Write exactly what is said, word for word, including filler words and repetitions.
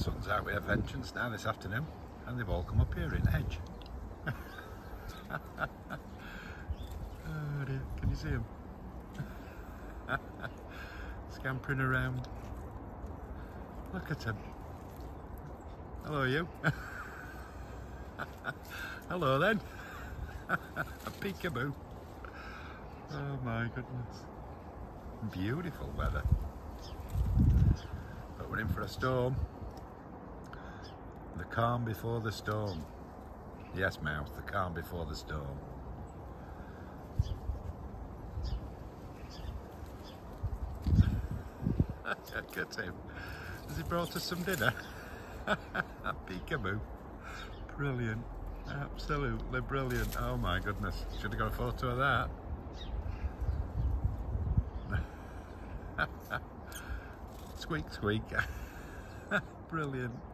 sun's out with a vengeance now this afternoon, and they've all come up here in hedge. Oh dear, can you see them? Scampering around. Look at him. Hello you. Hello then. A peekaboo. Oh my goodness. Beautiful weather. But we're in for a storm. The calm before the storm. Yes, Mouse, the calm before the storm. Look at him. Has he brought us some dinner? Peekaboo. Brilliant. Absolutely brilliant. Oh my goodness. Should have got a photo of that. Squeak, squeak. Brilliant.